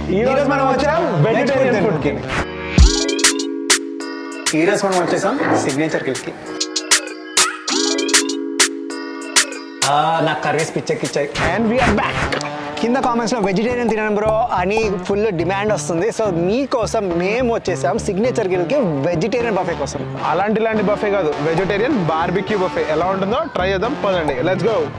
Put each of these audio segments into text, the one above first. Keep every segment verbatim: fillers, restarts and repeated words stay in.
ఈ రోజు మనం వచ్చాం వెజిటేరియన్ ఫుడ్ కి. ఈ రోజు మనం వచ్చేసాం సిగ్నేచర్ కిల్ కి. నాకు కర్రీస్ పిచ్చెక్కిచ్చాయి. And we are back. కింద కామెంట్స్ లో వెజిటేరియన్ తినడం బ్రో అని ఫుల్ డిమాండ్ వస్తుంది. సో మీకోసం మేము వచ్చేసాం సిగ్నేచర్ కిల్ కి వెజిటేరియన్ బఫే కోసం. అలాంటి ఇలాంటి బఫే కాదు, వెజిటేరియన్ బార్బిక్యూ బఫే. ఎలా ఉంటుందో ట్రై చేద్దాం, పదండి, లెట్స్ గో.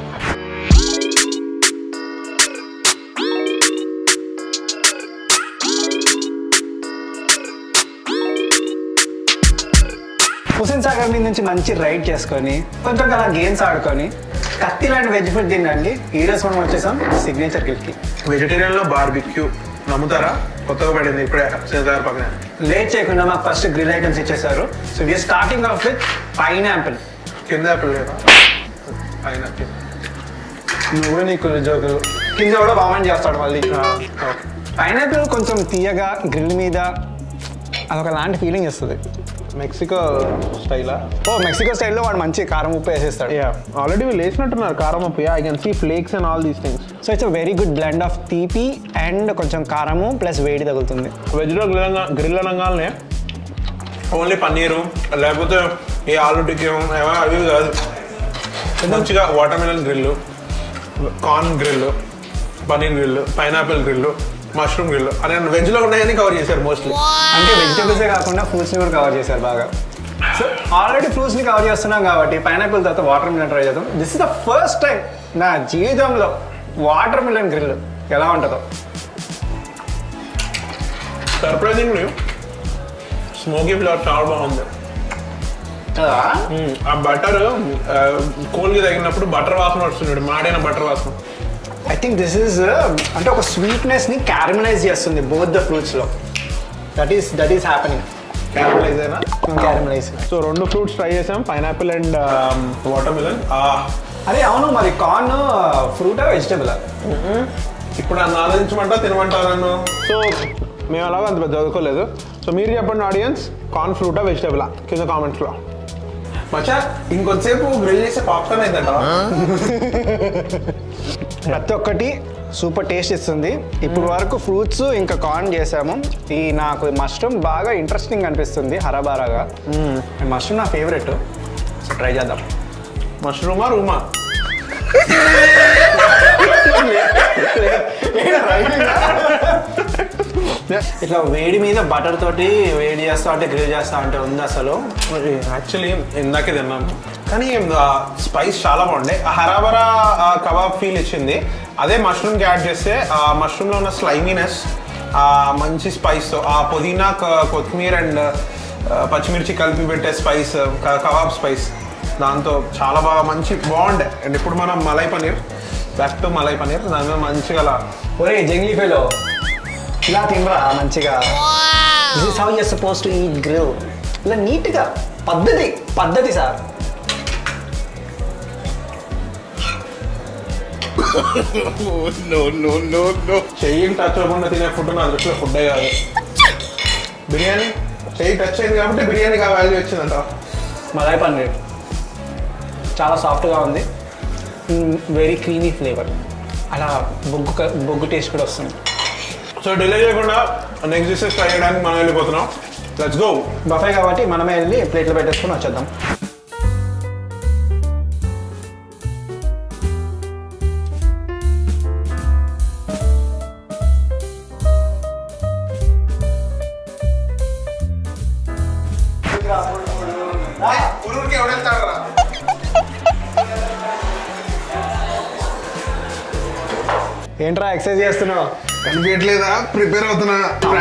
హుసేన్ సాగర్ మీద నుంచి మంచి రైడ్ చేసుకొని కొంచెం అలా గేమ్స్ ఆడుకొని కత్తి లాంటి వెజ్ ఫుడ్ తినండి. ఈ రోజు మనం వచ్చేసాం సిగ్నేచర్ కిల్ కి. వెజిటేరియన్ లో బార్బిక్యూ నమ్ముతారా? కొత్తగా పడింది ఇప్పుడే శ్రీనగర్ పక్కన. లేట్ చేయకుండా మాకు ఫస్ట్ గ్రిల్ ఐటమ్స్ ఇచ్చేసారు. So we're starting off with pineapple. కింద యాపిల్ లేదా? పైనాపిల్. నువ్వు నీకు జోకులు కింద కూడా బాగుంది చేస్తాడు మళ్ళీ. పైనాపిల్ కొంచెం తీయగా గ్రిల్ మీద అదొక లాంటి ఫీలింగ్ ఇస్తుంది. మెక్సికో స్టైలా? ఓ మెక్సికో స్టైల్లో వాడు మంచి కారం ఉప్పు వేసేస్తాడు. యా, ఆల్రెడీ వీళ్ళు వేసినట్టున్నారు కారం ఉప్పు. I can see flakes and all these things. So it's a very good blend of తీపి అండ్ కొంచెం కారము ప్లస్ వేడి తగులుతుంది. వెజ్లో గ్రిల్ గ్రిల్ అనగానే ఓన్లీ పన్నీరు లేకపోతే ఏ ఆలు టిక్కీ అవి కాదు. మంచిగా watermelon grill, corn grill, paneer grill, pineapple grill, mushroom grill అని వెజ్లో ఉన్నాయని కవర్ చేశారు మోస్ట్లీ. అంటే వెజిటేబుల్సే కాకుండా ఫ్రూట్స్ని కూడా కవర్ చేశారు బాగా. సో ఆల్రెడీ ఫ్రూట్స్ని కవర్ చేస్తున్నాం కాబట్టి పైనాపిల్ తర్వాత వాటర్ మిలన్ ట్రై చేద్దాం. This is the first time నా జీవితంలో వాటర్ మిలన్ గ్రిల్ ఎలా ఉంటుందో. సర్ప్రైజింగ్లీ స్మోకీ ఫ్లేవర్ చాలా బాగుంది. ఆ బటర్ కోల్కి తగినప్పుడు బటర్ వాసన వస్తుంది, మాడైన బటర్ వాసన. ఐ థింక్ దిస్ ఈస్ అంటే ఒక స్వీట్నెస్ని క్యారమలైజ్ చేస్తుంది బోత్ ద ఫ్రూట్స్లో. That is that is happening. Caramelise అయినా క్యారమలైజ్. సో రెండు ఫ్రూట్స్ ట్రై చేసాం, పైనాపిల్ అండ్ వాటర్ మిలన్. అరే అవును, మరి కార్న్ ఫ్రూటా వెజిటబులా? ఇప్పుడు నన్ను ఆలోచించమంటా తినమంటావు నన్ను. సో మేము అలాగా అంత పెద్ద చదువుకోలేదు. సో మీరు చెప్పండి ఆడియన్స్, కార్న్ ఫ్రూటా వెజిటబులా కింద కామెంట్స్లో. మచ్చా ఇంకొంతసేపు గ్రిల్ చేసే పాప్కార్న్ అయిందంట. ప్రతి ఒక్కటి సూపర్ టేస్ట్ ఇస్తుంది. ఇప్పుడు వరకు ఫ్రూట్స్ ఇంకా కార్న్ చేసాము. ఈ నాకు మష్రూమ్ బాగా ఇంట్రెస్టింగ్ అనిపిస్తుంది, హరాబారాగా. మష్రూమ్ నా ఫేవరెట్. సో ట్రై చేద్దాం. మష్రూమా రూమా? ఇట్లా వేడి మీద బటర్ తోటి వేడి చేస్తా అంటే గ్రిల్ చేస్తా అంటే ఉంది అసలు. యాక్చువల్లీ ఇందాకే తిన్నాను కానీ స్పైస్ చాలా బాగుండే. హరాబరా కబాబ్ ఫీల్ ఇచ్చింది. అదే మష్రూమ్కి యాడ్ చేస్తే ఆ మష్రూమ్లో ఉన్న స్లైమీనెస్, మంచి స్పైస్తో ఆ పుదీనా కొత్తిమీర అండ్ పచ్చిమిర్చి కలిపి పెట్టే స్పైస్, కబాబ్ స్పైస్, దాంతో చాలా బాగా మంచి బాగుండే. అండ్ ఇప్పుడు మనం మలై పనీర్, బ్యాక్ టు మలై పనీర్, దాని మీద మంచిగా అలా ఒరే జంగ్లీ ఫెలో ఇలా తినరా మంచిగా. This is how you are suppose to eat grill. ఇలా నీట్గా పద్ధతి పద్ధతి సార్. చెయ్యి టచ్ అవ్వకుండా తినే ఫుడ్ నా దృష్టిలో ఫుడ్డే కాదు. బిర్యానీ చెయ్యి టచ్ అయింది కాబట్టి బిర్యానీకి ఆ వాల్యూ వచ్చిందంట. మలై పన్నీర్ చాలా సాఫ్ట్గా ఉంది, వెరీ క్రీమీ ఫ్లేవర్, అలా బొగ్గు బొగ్గు టేస్ట్ కూడా వస్తుంది. సో డిలే చేయకుండా నెక్స్ట్ డిషెస్ ట్రై చేయడానికి మనం వెళ్ళిపోతున్నాం. Let's go. బఫే కాబట్టి మనమే వెళ్ళి ప్లేట్లో పెట్టేసుకొని వచ్చేద్దాం. ఏంట్రా ఎక్సర్సైజ్ చేస్తున్నావు? కనిపించట్లేదా? ప్రిపేర్ అవుతున్నా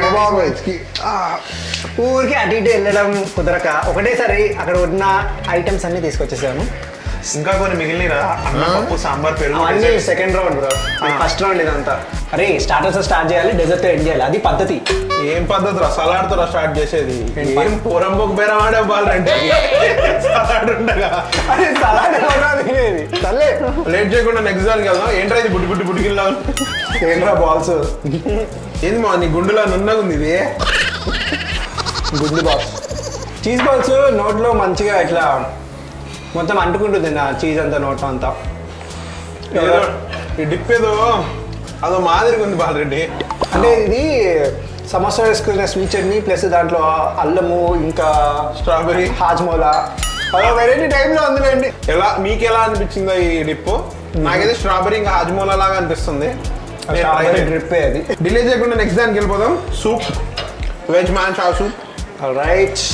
ఊరికి అటు ఇటు వెళ్ళడం కుదరక ఒకటేసారి అక్కడ ఉన్న ఐటమ్స్ అన్ని తీసుకొచ్చేసాము. ఇంకా కొన్ని మిగిలినరా? అన్నం, పప్పు, సాంబార్, పెరుగు. అన్ని second round bro, first round ఇదంతా. అరే స్టార్టర్స్ స్టార్ట్ చేయాలి, డెజర్ట్ ఎండ్ చేయాలి, అది పద్ధతి. ఏం పద్ధతి రా? సలాడ్తో స్టార్ట్ చేసేది. ఏం పూరంబొక్ బేరం ఆడే బాలంటే సలాడ్ ఉండగా సరే లేట్ చేయకుండా నెక్స్ట్ దానికి వెళ్దాం. ఏంట్రా ఇది బుడ్డి బుడ్డి బుడ్డికిల్లా? ఏంట్రా బాల్స్? ఏంది మా నీ గుండులా నున్నగా ఉంది ఇది? గుండు బాల్స్, చీజ్ బాల్స్. నోట్లో మంచిగా ఇట్లా మొత్తం అంటుకుంటుంది నా చీజ్ అంతా నోట్లో అంతా. ఈ డిప్ ఏదో అదో మాదిరిగా ఉంది బాలరెడ్డి. అంటే ఇది సమోసా వేసుకున్న స్వీట్ చట్నీ ప్లస్ దాంట్లో అల్లము ఇంకా స్ట్రాబెరీ హాజ్మోలా అలా వెరైటీ టైప్లో ఉందిలేండి. ఎలా మీకు ఎలా అనిపించిందో ఈ డిప్? నాకైతే స్ట్రాబెరీ ఇంకా హాజ్మోలా లాగా అనిపిస్తుంది. డ్రిప్ అది. డిలే చేయకుండా నెక్స్ట్ దానికి వెళ్ళిపోదాం. Soup, veg manchow soup. Right,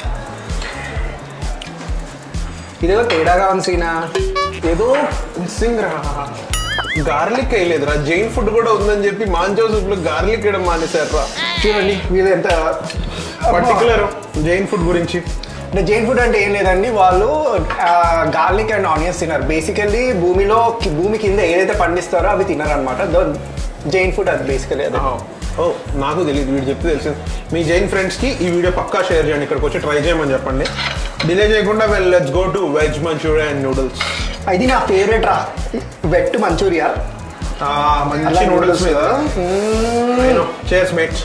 ఇదేదో తేడాగా ఉంది సీనా. ఏదో మిస్సింగ్ రా. గార్లిక్ వేయలేదురా. జైన్ ఫుడ్ కూడా ఉందని చెప్పి మాంచో సూప్ లో గార్లిక్ వేయడం మానేశారు రా. చూడండి వీళ్ళు ఎంత పర్టికులర్ జైన్ ఫుడ్ గురించి. అంటే జైన్ ఫుడ్ అంటే ఏం లేదండి, వాళ్ళు గార్లిక్ అండ్ ఆనియన్స్ తినరు. బేసికల్లీ భూమిలో భూమి కింద ఏదైతే పండిస్తారో అవి తినరు అనమాట. జైన్ ఫుడ్ అది బేసికలీ అది. ఓ నాకు తెలియదు, వీడు చెప్తే తెలిసింది. మీ జైన్ ఫ్రెండ్స్కి ఈ వీడియో పక్కా షేర్ చేయండి, ఇక్కడికి వచ్చి ట్రై చేయమని చెప్పండి. డిలే చేయకుండా well let's go to veg manchurian and noodles. ఇది నా ఫేవరెట్ రా, వెట్ మంచూరియా. మంచి నూడిల్స్ మీద. Cheers mates.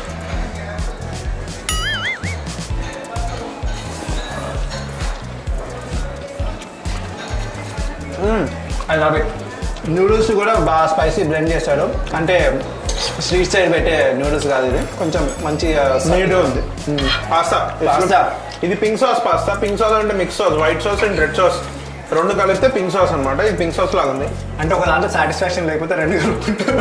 I love it. Noodles కూడా బాగా స్పైసీ బ్లెండ్ చేస్తాడు. అంటే స్ట్రీట్ సైడ్ పెట్టే నూడిల్స్ కాదు ఇది, కొంచెం మంచి నీట్గా ఉంది. పాస్తా పాస్తా ఇది pink sauce pasta. Pink sauce అంటే mix sauce, white sauce and red sauce రెండు కలిపితే పింక్ సాస్ అనమాట. ఇది పింక్ సాస్ లాగా ఉంది. అంటే ఒక దాంట్లో సాటిస్ఫాక్షన్ లేకపోతే రెండు కలుపుకుంటారు.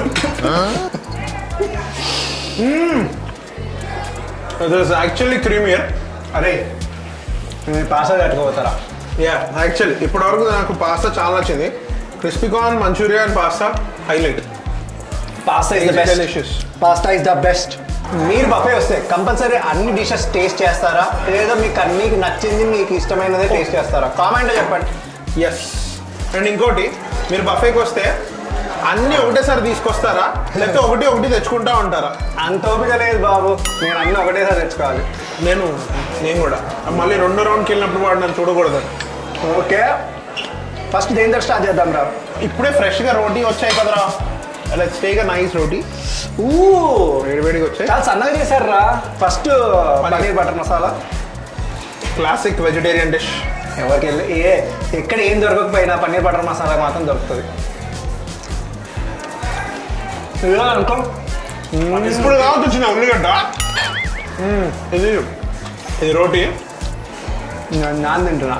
Actually creamier. అరే పాస్తా కట్టుకోపోతారా? యా యాక్చువల్లీ ఇప్పటివరకు నాకు పాస్తా చాలా నచ్చింది. Crispy corn manchurian and pasta highlight. Pasta is the best. Delicious. Pasta is the best. మీరు బఫే వస్తే కంపల్సరీ అన్ని డిషెస్ టేస్ట్ చేస్తారా, లేదా మీకు మీకు నచ్చింది మీకు ఇష్టమైనదే టేస్ట్ చేస్తారా? కామెంట్ చెప్పండి. ఎస్. అండ్ ఇంకోటి, మీరు బఫేకి వస్తే అన్ని ఒకటేసారి తీసుకొస్తారా, లేకపోతే ఒకటి ఒకటి తెచ్చుకుంటా ఉంటారా? అంత ఓపిక లేదు బాబు, నేను అన్ని ఒకటేసారి తెచ్చుకోవాలి. నేను నేను కూడా మళ్ళీ రెండో రౌండ్కి వెళ్ళినప్పుడు వాడు నన్ను చూడకూడదు. ఓకే, ఫస్ట్ దేంతో స్టార్ట్ చేద్దాం రా? ఇప్పుడే ఫ్రెష్గా రోటీ వచ్చాయి కదరా. Let's take a nice roti. ఊ వేడివేడిగా వచ్చాయి. చాలా సన్నగా చేశారు రా. First paneer butter masala, classic vegetarian dish. ఎవరికి వెళ్ళి ఏ ఎక్కడ ఏం దొరకకపోయినా పన్నీర్ బటర్ మసాలా మాత్రం దొరుకుతుంది. అనుకో ఇప్పుడు కావచ్చు వచ్చిన ఉల్లిగడ్డ. ఇది ఇది రోటీ నాన్ తింటున్నా.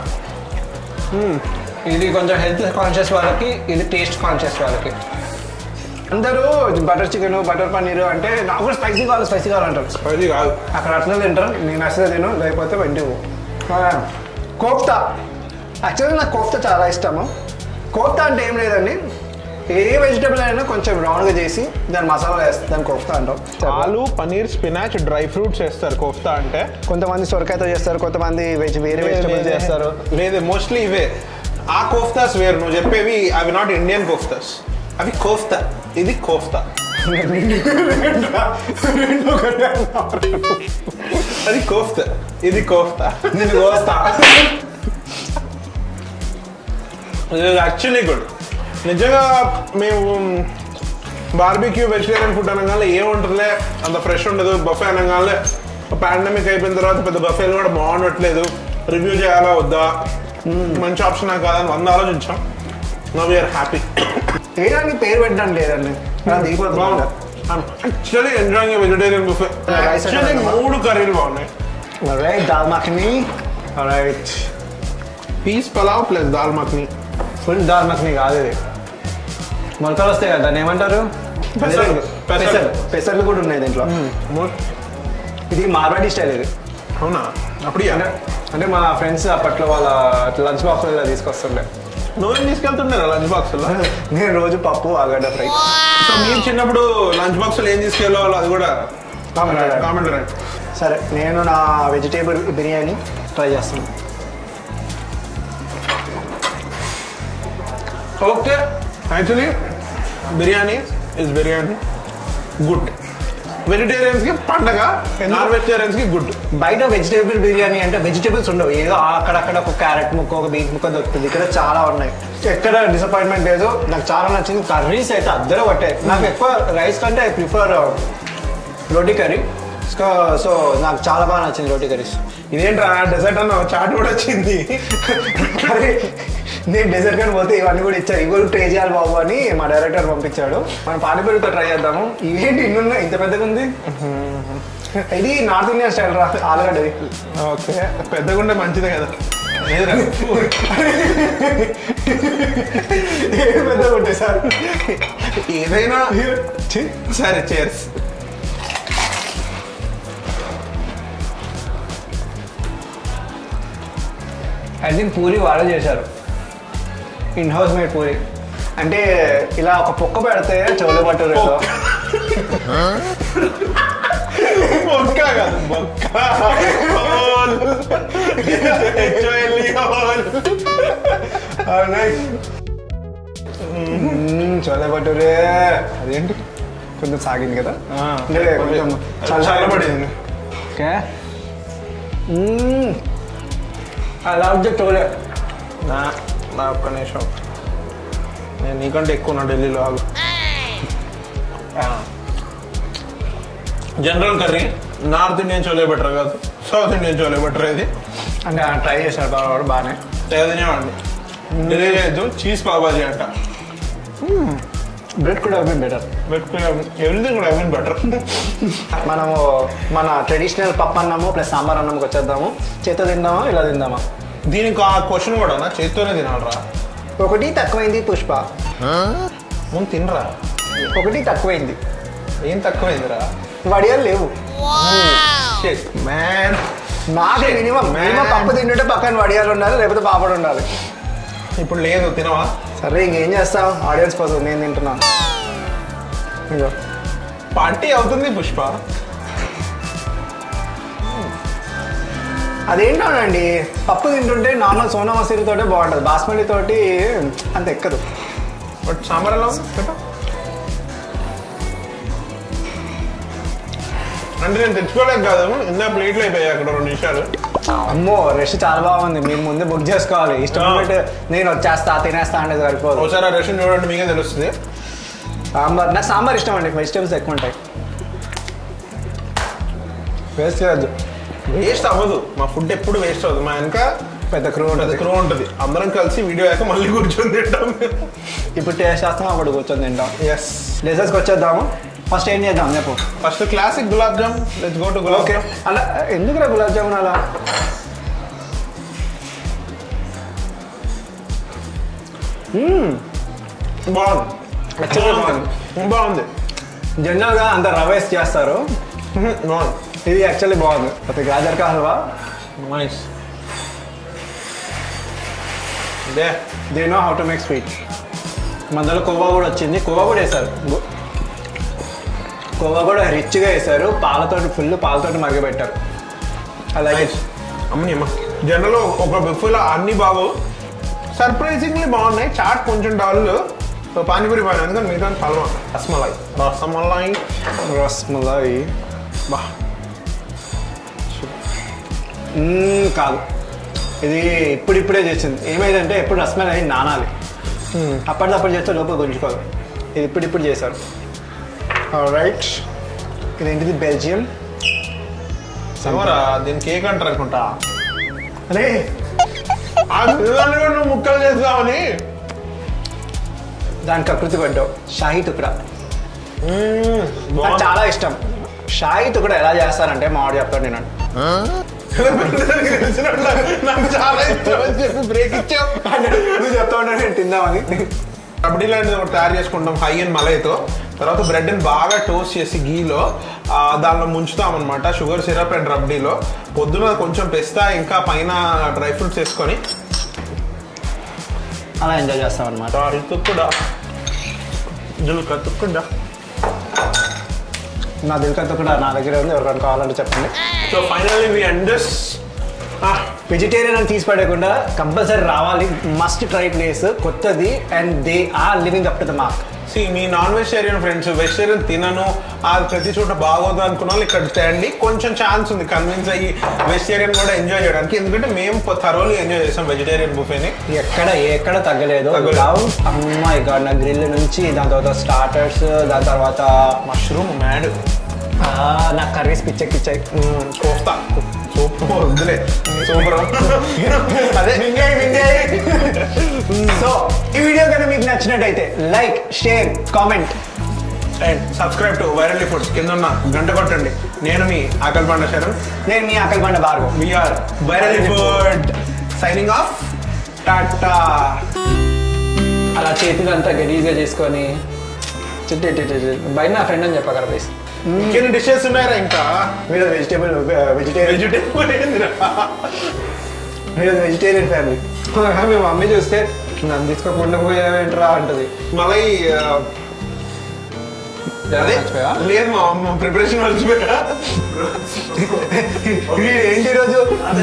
ఇది కొంచెం హెల్త్ కాన్షియస్ వాళ్ళకి, ఇది టేస్ట్ కాన్షియస్ వాళ్ళకి. అందరూ బటర్ చికెన్ బటర్ పన్నీర్ అంటే నాకు కూడా స్పైసీ కావాలి స్పైసీ కావాలంటారు. స్పైసీ కాదు అక్కడ అట్లా తింటారు, నేను అసలు తిను, లేకపోతే వెంటనే. కోఫ్తా, యాక్చువల్గా నాకు కోఫ్తా చాలా ఇష్టము. కోఫ్తా అంటే ఏం లేదండి, ఏ వెజిటబుల్ అయినా కొంచెం రౌండ్గా చేసి దాని మసాలా వేస్తారు, దాని కోఫ్తా అంటాం. ఆలు పన్నీర్ స్పినాచ్ డ్రై ఫ్రూట్స్ వేస్తారు కోఫ్తా అంటే. కొంతమంది సొరకాయతో చేస్తారు, కొంతమంది వెజ్ వేరే వెజిటబుల్స్ చేస్తారు. లేదు మోస్ట్లీ ఇవే. ఆ కోఫ్తాస్ వేరు, నువ్వు చెప్పేవి అవి నాట్ ఇండియన్ కోఫ్తాస్, అవి కోఫ్తా. ఇది కోఫ్తా. అది కోఫ్తా, ఇది కోఫ్తా. నేను కోస్తా. Actually good. నిజంగా మేము బార్బిక్యూ వెజిటేరియన్ ఫుడ్ అనగానే ఏం ఉంటుందిలే, అంత ఫ్రెష్ ఉండదు. బఫే అనగానే పాండమిక్ అయిపోయిన తర్వాత పెద్ద బఫేలు కూడా బాగుండట్లేదు, రివ్యూ చేయాలా వద్దా, మంచి ఆప్షన్ కాదని వంద ఆలోచించాం. Now we are happy. ఏదానికి పేరు పెట్టడం లేదండి, actually enjoying vegetarian buffet. Actually మూడు కర్రీలు బాగున్నాయి. Right, dal makhani, right, peas pulao plus dal makhani. Full dal makhani కాదు ఇది, మొలకలు వస్తాయి కదా దాన్ని ఏమంటారు, పెసర్లు. పెసర్లు కూడా ఉన్నాయి దీంట్లో. ఇది మార్వాడి స్టైల్ ఇది. అవునా? అప్పుడు అంటే మా ఫ్రెండ్స్ అప్పట్లో వాళ్ళ లంచ్ బాక్స్ తీసుకొస్తుండే. నువ్వేం తీసుకెళ్తుండే లంచ్ బాక్స్లో? నేను రోజు పప్పు ఆలుగడ్డ ఫ్రై. సో మీరు చిన్నప్పుడు లంచ్ బాక్స్లో ఏం తీసుకెళ్ళాలో అది కూడా కామెంట్ రండి. సరే, నేను నా వెజిటేబుల్ బిర్యానీ ట్రై చేస్తాను. Okay, actually biryani is biryani good. వెజిటేరియన్స్కి పండగ, నాన్ వెజిటేరియన్స్కి గుడ్. బయట వెజిటేబుల్ బిర్యానీ అంటే వెజిటేబుల్స్ ఉండవు, ఏదో అక్కడక్కడ ఒక క్యారెట్ ముక్క ఒక బీన్స్ ముక్క దొరుకుతుంది. ఇక్కడ చాలా ఉన్నాయి, ఎక్కడ డిసప్పాయింట్మెంట్ లేదు. నాకు చాలా నచ్చింది. కర్రీస్ అయితే అద్దరు పట్టాయి. నాకు ఎక్కువ రైస్ కంటే I prefer roti curry. So నాకు చాలా బాగా నచ్చింది రోటీ కర్రీస్. ఇదేంట్రా డెజర్ట్ అన్న చాట్ కూడా వచ్చింది. కర్రీ నేను డెజర్ట్ కానీ పోతే ఇవన్నీ కూడా ఇచ్చారు, ఇవి కూడా ట్రై చేయాలి బాబు అని మా డైరెక్టర్ పంపించాడు. మనం పానీపూరితో ట్రై చేద్దాము. ఇవేంటి ఇన్ని ఇంత పెద్దగా ఉంది? ఇది నార్త్ ఇండియన్ స్టైల్ రా, ఆలుగడ్డది. ఓకే, పెద్దగా ఉంటే మంచిదే కదా. పెద్దగా ఉంటాయి సార్ ఏదైనా సరే. చేర్స్. ఐ థింక్ పూరి వాళ్ళే చేశారు, ఇన్ హౌస్ మేడ్ పూరి. అంటే ఇలా ఒక పొక్క పెడితే చోలే భటూరేలో బొక్క కాదు, బొక్క చోలే భటూరే. అదేంటి కొంచెం సాగింది కదా, కొంచెం చల్లబడింది. Okay, I love the chole. నా నా ఒక్క నిమిషం, నేను నీకంటే ఎక్కువ నా ఢిల్లీలో. ఆగు. General curry north Indian chole better కాదు, సౌత్ ఇండియన్ చోలే బెటర్. ఇది అంటే ట్రై చేశారు బాగా, బాగానే తినేవాడిని. డిలే చేయొద్దు. చీజ్ పాబాజీ అంట. బ్రెడ్ కూడా అవన్నీ బెటర్, బ్రెడ్ కూడా ఎవ్రీథింగ్ కూడా అవన్నీ బెటర్. మనము మన ట్రెడిషనల్ పప్పు అన్నము ప్లస్ సాంబార్ అన్నంకి వచ్చేద్దాము. చేత్తో తిందామా ఇలా తిందామా? దీనికి ఆ క్వశ్చన్ కూడా నా చేత్తోనే తినాలరా. ఒకటి తక్కువైంది పుష్ప, ముందు తినరా. ఒకటి తక్కువైంది. ఏం తక్కువైందిరా? వడియాలు లేవు మ్యాన్. నాకు మినిమం మినిమం పప్పు తింటుంటే పక్కన వడియాలు ఉండాలి, లేకపోతే పాపడు ఉండాలి. ఇప్పుడు లేదు, తినవా? సరే ఇంకేం చేస్తావు, ఆడియన్స్ కోసం నేను తింటున్నాను. ఇంకా పార్టీ అవుతుంది పుష్ప. అదేంటోనండి, పప్పు తింటుంటే నార్మల్ సోనా మసూరి తోటే బాగుంటుంది, బాస్మతి తోటి అంత ఎక్కదు. బట్ సాంబార్ ఎలా ఉంది? అంటే నేను తెచ్చుకోలేక కాదు, ఇందా ప్లేట్లు అయిపోయాయి అక్కడ రెండు నిమిషాలు. అమ్మో రెస్ట్ చాలా బాగుంది, మీరు ముందే బుక్ చేసుకోవాలి. ఇష్టం నేను వచ్చేస్తా తినేస్తా అంటే సరిపోదు. ఒకసారి ఆ రెస్ట్ చూడండి, మీకే తెలుస్తుంది. సాంబార్ నాకు సాంబార్ ఇష్టం అండి, వెజిటేబుల్స్ ఎక్కువ ఉంటాయి. వేస్ట్ చేయొద్దు. వేస్ట్ అవ్వదు, మా ఫుడ్ ఎప్పుడు వేస్ట్ అవ్వదు. మా వెనక పెద్ద క్రూ ఉంటుంది, క్రూ ఉంటుంది. అందరం కలిసి వీడియో అయ్యాక మళ్ళీ కూర్చొని తింటాం. ఇప్పుడు టేస్ట్ చేస్తాం, అప్పుడు కూర్చొని తింటాం. ఎస్. డెజర్ట్స్కి వచ్చేద్దాము. ఫస్ట్ ఏం చేద్దాం చెప్పు. First classic gulab jam. Let's go to gulab jam. అలా ఎందుకురా గులాబ్ జామున్ అలా? బాగుంది, బాగుంది. జనరల్గా అంత రవేస్ చేస్తారు, ఇది యాక్చువల్లీ బాగుంది. అయితే gajar ka halwa nice. They know how to make sweet. మధ్యలో కోవా కూడా వచ్చింది, కోవా కూడా వేశారు. కోవా కూడా రిచ్గా వేశారు, పాలతోటి ఫుల్ పాలతోటి మరగబెట్టారు. అలాగే అమ్మని అమ్మ జనరల్ ఒక బిఫ్లో అన్ని బాగు, సర్ప్రైజింగ్లీ బాగున్నాయి. చాట్ కొంచెం డల్, పానీపూరి బాగా, ఎందుకంటే మిగతా హల్వా. రసమలై రసమలై రసమలై బా కాదు, ఇది ఇప్పుడిప్పుడే చేసింది. ఏమైందంటే ఎప్పుడు రసమలై నానాలి, అప్పటిదప్పుడు చేస్తే లోపల గుంజుకోదు. ఇది ఇప్పుడు ఇప్పుడు చేశారు. రైట్, ఇదేంటిది బెల్జియం. సమరా దీని కేక్ అంటారు అనుకుంటా. అరే నువ్వు ముక్కలు చేస్తావని దానికి కకృతి పడ్డావు. షాహీ తుక్డా నాకు చాలా ఇష్టం. షాహీ తుక్డా ఎలా చేస్తారంటే మామిడి చెప్తాడు నేను. నాకు చాలా ఇష్టం అని చెప్పి బ్రేక్ ఇచ్చావు. నువ్వు చెప్తా ఉంటా నేను తిందామని. రబ్డీ లాంటిది ఒకటి తయారు చేసుకుంటాం హై అండ్ మలైతో. తర్వాత బ్రెడ్ని బాగా టోస్ట్ చేసి గీలో దానిలో ముంచుతాం అనమాట, షుగర్ సిరప్ అండ్ రబ్డీలో. పొద్దున కొంచెం పిస్తా ఇంకా పైన డ్రై ఫ్రూట్స్ వేసుకొని అలా ఎంజాయ్ చేస్తాం అనమాట. తుక్కుడా జుల్కా తుక్కుడా. నా దిల్కతో కూడా నా దగ్గర ఉంది, ఎవరికైనా కావాలంటే చెప్పండి. So finally we end this. Vegetarian అని తీసి పడకుండా కంపల్సరీ రావాలి, మస్ట్ ట్రై ప్లేస్, కొత్తది, and they are living up to the mark. See me non vegetarian friends vegetarian తినను అది ప్రతి చోట బాగోదు అనుకున్న వాళ్ళు ఇక్కడ తేండి. కొంచెం ఛాన్స్ ఉంది కన్విన్స్ అయ్యి వెజిటేరియన్ కూడా ఎంజాయ్ చేయడానికి, ఎందుకంటే మేము థరోలీ ఎంజాయ్ చేస్తాం వెజిటేరియన్ బుఫేని. ఎక్కడ ఎక్కడ తగ్గలేదు. అమ్మాయి గాడ్, నా గ్రిల్ నుంచి దాని తర్వాత స్టార్టర్స్, దాని తర్వాత మష్రూమ్ మ్యాడ్, నా కర్రీస్ పిచ్చెక్కిచ్చాయి. కోఫ్తా సూపర్ వద్దులే సూపర్ అదే సో ఈ వీడియో కనుక మీకు నచ్చినట్టయితే like share comment and subscribe to virally foods కింద ఉన్న గంట కొట్టండి. నేను మీ ఆకల్ పండ శరణ్. నేను మీ ఆకల్ పండ Bhargav. We are virally food signing off. టాటా. అలా చేతులంతా గలీజ్గా చేసుకొని బయట నా ఫ్రెండ్ అని చెప్పగలరా ప్లీజ్. ఇంకెన్ని డిషెస్ ఉన్నాయరా ఇంకా? మీరు వెజిటేబుల్ వెజిటేరియన్ వెజిటేబుల్ మీరు వెజిటేరియన్ ఫ్యామిలీ. మీ మమ్మీ చూస్తే నన్ను తీసుకోకుండా పోయేంట్రా అంటది. మళ్ళీ లేదు మా అమ్మ ప్రిపరేషన్ మర్చిపోయా. ఏంటి రోజు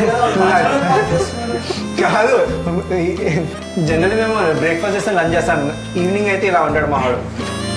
కాదు, జనరల్ మేము బ్రేక్ఫాస్ట్ చేస్తాం లంచ్ చేస్తాను, ఈవినింగ్ అయితే ఇలా ఉంటాడు మా వాడు.